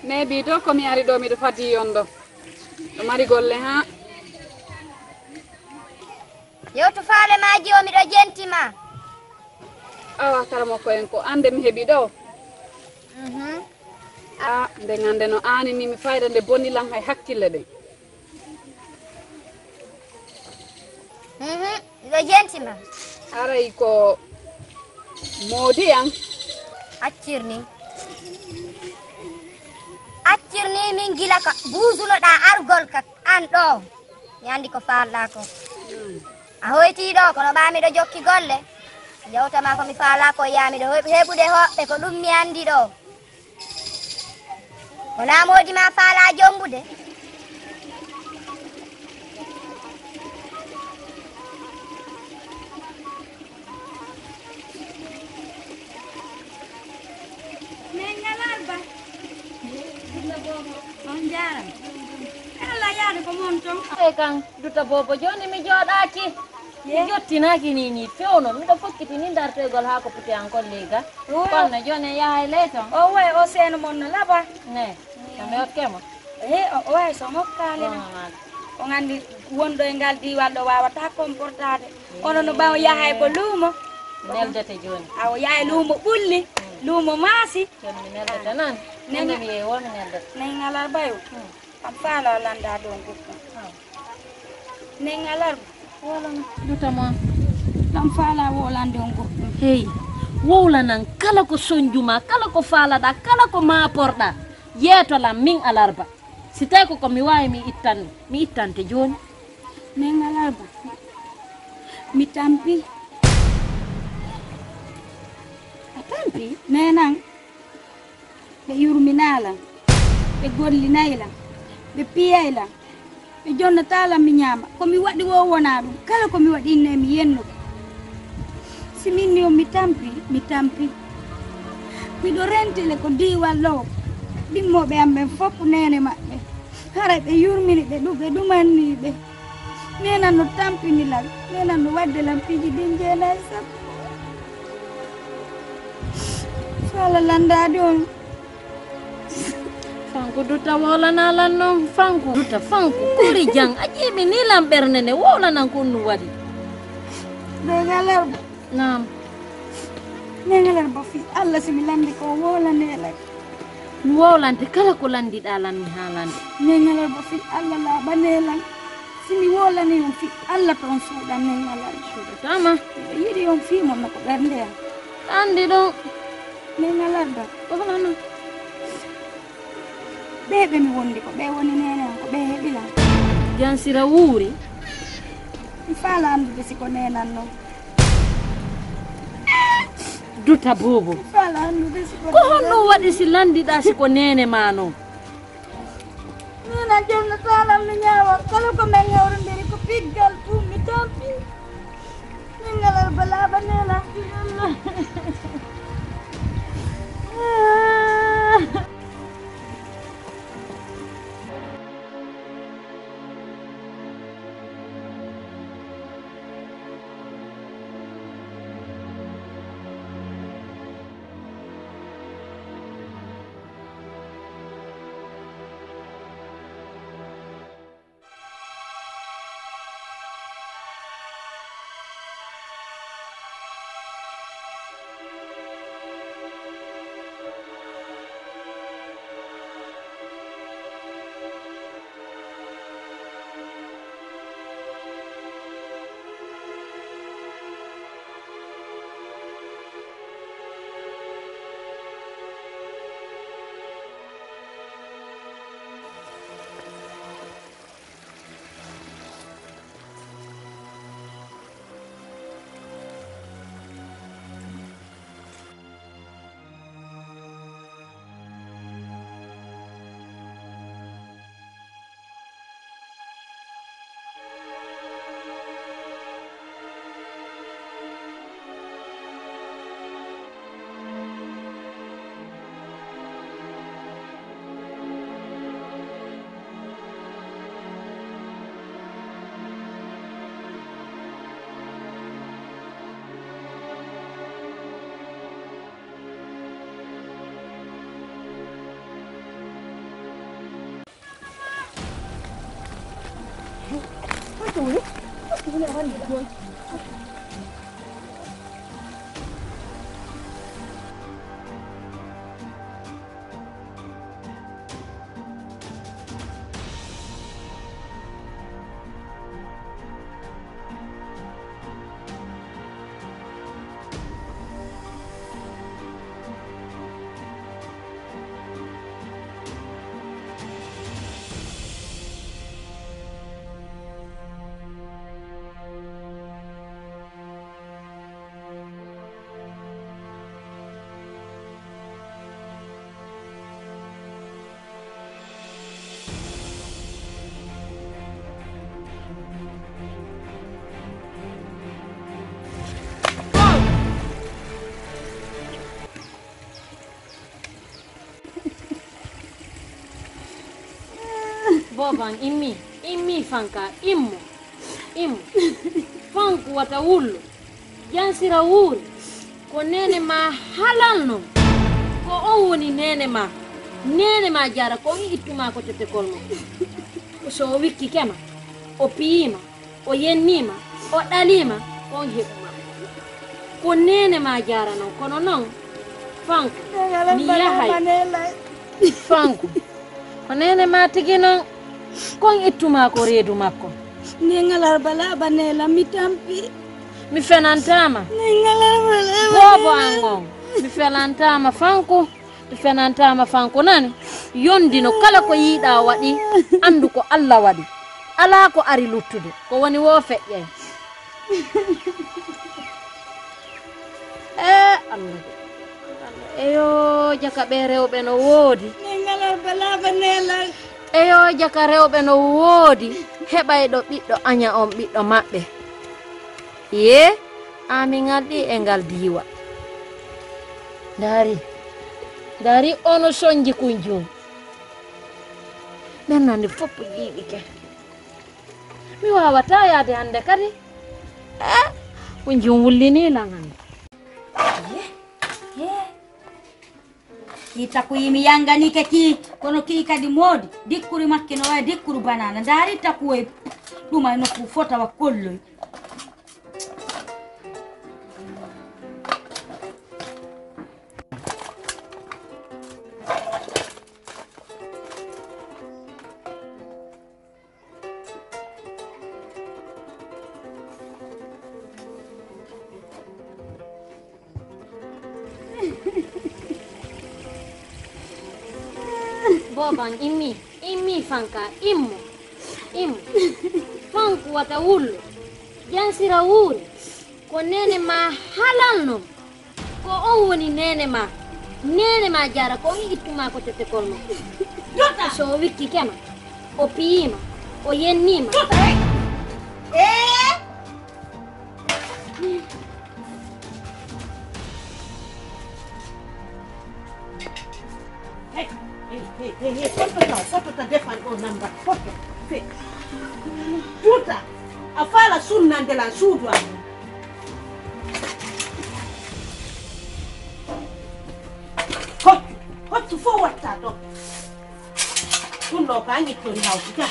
mais bi to komi ari ɗo miɗo fadi yondo ɗo mari golle ha yewtu faale maji o miɗo jentima awa kala makko en ko ande mi heeɓi ɗo a nde gande no ani ni mi fayda nde bonilam hay hakkille ɗen miɗo jentima aray ko moodi yan accirni min gila ka buusunoɗa argol ka an ɗo mi andi ko falɗa ko a hoyti ɗo kono ɓamiɗo jokki golle jawtama ko mi faala ko yamiɗo heɓude hoɓɓe ko ɗum mi andi ɗo ko laamoji ma faala jombude min ñalarba on jaram ala yaade ko mon ton e kan duta bobo joni mi jooɗaki mi jottinaki ni fewno miɗo fokkiti ni dartoygol ha ko puti an kolliga kono joni yahay ley ton o way o seeno mon no laɓa ne mi hokkemo o way so hokkale o gandi wonɗo e ngal diwal ɗo wawata comportade ono no ɓaw yahay ko luumo neldete joni awo yahay luumo ɓulli luumo maasi joni mi neldete nan nende mi yeeyi womi neldete nayi ngalarbayo kam faala landa ɗon guppa nayi ngalarba wolana dutama kam faala wolande on guppa hey wowlanan kala ko soñjuma kala ko faalaɗa kala ko maporɗa yeetolam min alarba si tawi koko mi wawi mi ittante joni nayi ngalarba mi tampi a tampi nenan ɓe yurminalam ɓe gollinaylam ɓe piyaylam ɓe jonnatalam mi ñaama komi waɗi wo wona ɗum kala komi waɗinne mi yenno si minni o mi tampi miɗo rentile ko diwal ɗo ɗimmoɓe am ɓen fof nene maɓɓe hara ɓe yurmini ɓe ɗumanniɓe nenan no tampinilal nenan no waddelam piiji ɗin jeenayi sappo fala landade on fanku duta wolanalan noon fanku duta fanku kori jang a ƴiimi nilam ɓernde nde wowlanan ko ɗum waɗi ndegalarba nam ndegalarba fi allah simi landi ko wolanelak mi wowlante kala ko landiɗa lanmi ha lande ndegalarba fi allah laaɓanelan simi wolani on fi allah toon suuɗan ndegalarba suuɗatama ɓe yiɗi on fimon no ko ɓernde am andi ɗon ndegalarba wolana ɓe mi wondi ko ɓe woni nene am ko ɓe heɓilam jansira wuuri mi faala andude siko nenan noon duta bobo mi faala andude siko ko honno waɗi si landiɗa siko nene ma noon nena jonnatalam mi ñaawa kala ko men hewrodiri ko piggal fuu mi tampi min ngalal balaaɓa nelan fi allah Boban immi fanka immo fanku wata wullo jansira wuuri ko nene ma halalno ko on woni nene ma jara ko ittuma ko tete kolmo so wikki kema o piyima o yennima o dalima on heɓuma ko nene ma jara non kono non fanku mi yahay fanku ko nene ma tigi non kon ittuma ko reedu makko ni ngalar bala banela mi tampi mi fenantama ni ngalar bala bobo angon mi fenantama fanko mi fenantama fanko nani yondino kala ko yiida wadi andu ko Allah wadi ala ko ari luttude ko woni wo feƴƴe Allah eyo jaka be rewbe no wodi ni ngalar bala banela eyo jaka rewbe no wodi heɓayɗo ɓiɗɗo anya on ɓiɗɗo maɓɓe ye ami ngalɗi e ngal diwa dari ono sonji kunjum nden nande foppo jiiɗike mi wawata yaade hande kadi kunjum wullinila hande kita ko yimi yangani ke ki kono ki kadi modi dikkuri makke no way dikkuru banana dari taku e duma no ku fota wa kollo boban immi fanka immo fanku wata wullo jansira wuuri ko nene ma halalno ko on woni nene ma jara ko ittuma ko tete kolmo so wikki kema o piyima o yennima Foto ta defan o namba foto fe tuta afala sunnande la suudu am hoccu fo watta ɗo ɗum ɗo ka ñittori hawtuta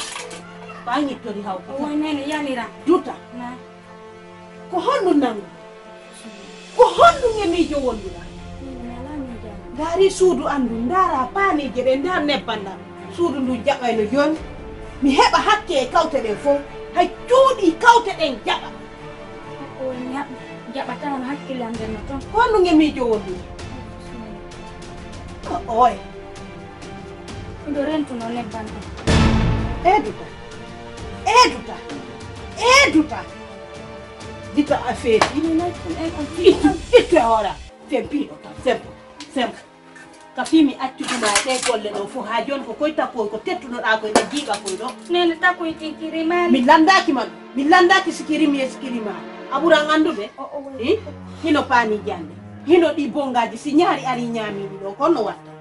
wonene yamira tuta ko honɗum nangu ko honɗum e miijo wondura dari suudu andu ndara paanije ɗe ndar nebbandam suudu ndu jaɓayno joni mi heɓa hakke e kawte ɗen fof hay cuuɗi kawte ɗen jaɓa o jaɓata on hakkille am nden no toon honno ngemiijo wonduri oye ɗo rentuno nebban ɗo eduta dita a feeti ittu e hoora fempiɗo tan sempo ka fimi accuduma e ɗe golle ɗo fof ha joni ko koye takkoy ko tettunoɗa koye ɗe jiiɓa koye ɗo nene takkoy tikirimani min landaki sikirimi e sikirima a ɓuran andude hino paani jande hino ɗi bongaji si ñaari ari ñaamiɗi ɗo konno watta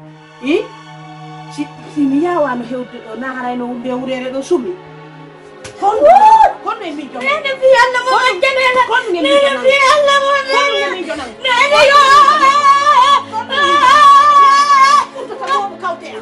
si mi yawano hewde ɗo na harayno nde wurere ɗo sumi konno e miijo nene fi Allah mo janela nene fi Allah mo nene yo kawte